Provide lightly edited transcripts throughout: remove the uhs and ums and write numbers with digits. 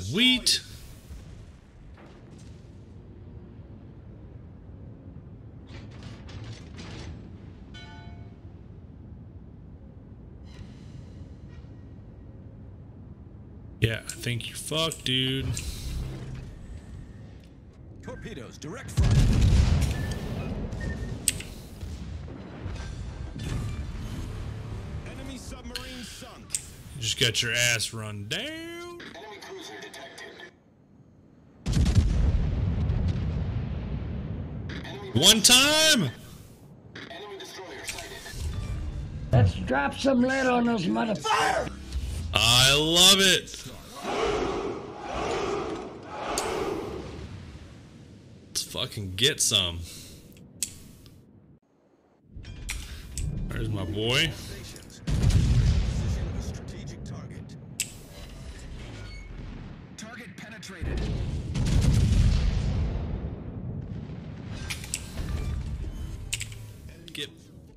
Sweet. Yeah, I think you're fucked, dude. Torpedoes, direct front. Enemy submarine sunk. You just got your ass run down. Enemy cruiser detected. One time. Enemy destroyer sighted. Let's drop some lead on those motherfuckers. I love it. Let's fucking get some. There's my boy. Position of a strategic target. Target penetrated. Get.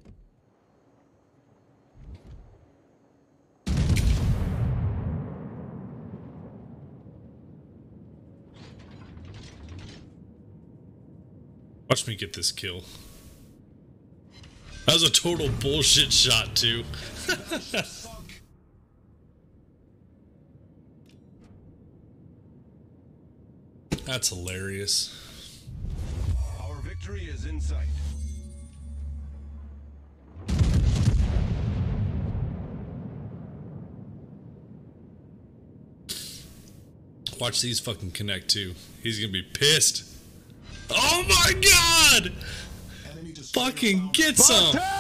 Watch me get this kill. That was a total bullshit shot, too. That's hilarious. Our victory is in sight. Watch these fucking connect, too. He's gonna be pissed. Oh my god! Fucking get some!